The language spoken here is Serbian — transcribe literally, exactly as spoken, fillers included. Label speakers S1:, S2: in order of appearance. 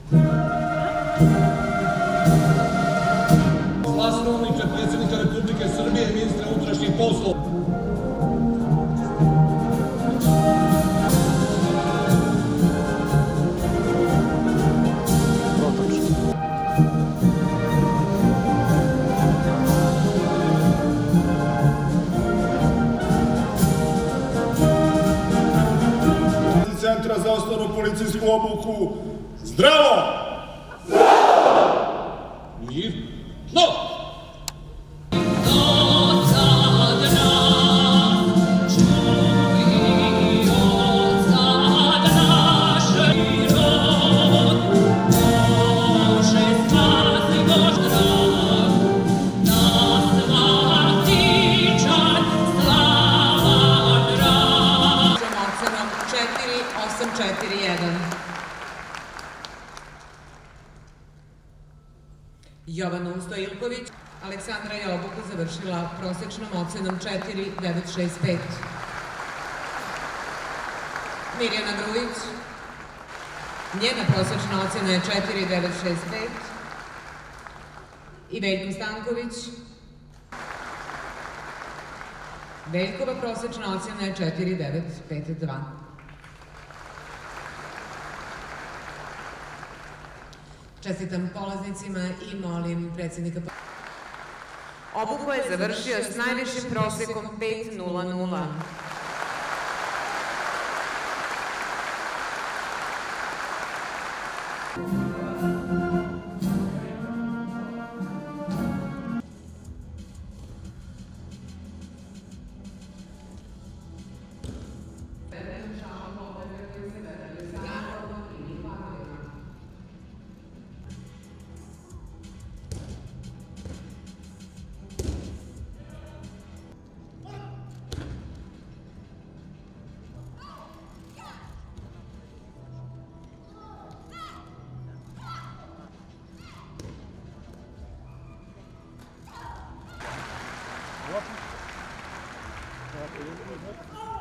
S1: Glasnovniče predsjednika Republike Srbije i ministra unutrašnjih poslova. Centra za osnovnu policijsku obuku. Zdravo! Zdravo! Mir. No!
S2: osam četiri jedan. Jovana Ustojilković, Aleksandra Jobuka završila prosečnom ocenom četiri devet šest pet. Mirjana Grujić, njena prosečna ocena je četiri devet šest pet. I Veljko Stanković, Veljkova prosečna ocena je četiri devet pet dva. Čestitam polaznicima i molim predsjednika...
S3: Obuku je završio s najvišim prosekom pet nula nula.
S4: What?